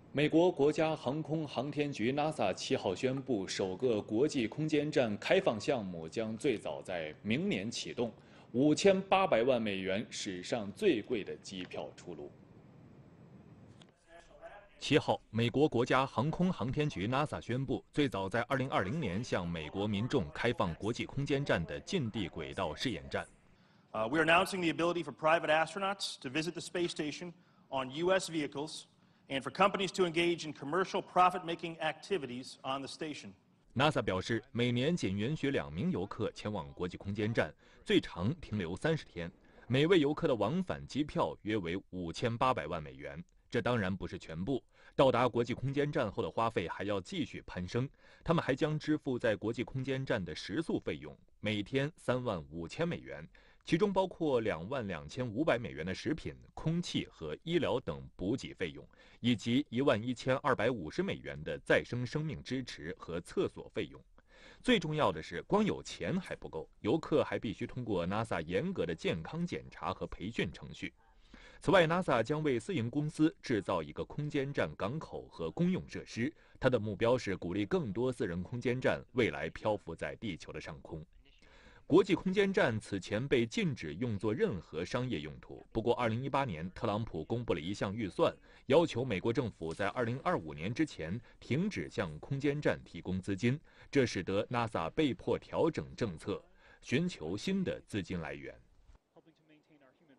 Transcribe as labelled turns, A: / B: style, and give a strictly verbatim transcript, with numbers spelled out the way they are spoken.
A: 美国国家航空航天局 NASA 七号宣布，首个国际空间站开放项目将最早在明年启动，五千八百万美元，史上最贵的机票出炉。七号，美国国家航空航天局 NASA 宣布，最早在二零二零年向美国民众开放国际空间站的近地轨道试验站。
B: Uh, we are announcing the ability for private astronauts to visit the space station on U S vehicles, and for companies to engage in commercial profit-making activities on the station.
A: NASA 表示，每年仅允许两名游客前往国际空间站，最长停留三十天，每位游客的往返机票约为五千八百万美元。这当然不是全部，到达国际空间站后的花费还要继续攀升。他们还将支付在国际空间站的食宿费用，每天三万五千美元，其中包括两万两千五百美元的食品、空气和医疗等补给费用，以及一万一千二百五十美元的再生生命支持和厕所费用。最重要的是，光有钱还不够，游客还必须通过 NASA 严格的健康检查和培训程序。此外 ，NASA 将为私营公司制造一个空间站港口和公用设施，它的目标是鼓励更多私人空间站未来漂浮在地球的上空。国际空间站此前被禁止用作任何商业用途，不过二零一八年，特朗普公布了一项预算，要求美国政府在二零二五年之前停止向空间站提供资金，这使得 NASA 被迫调整政策，寻求新的资金来源。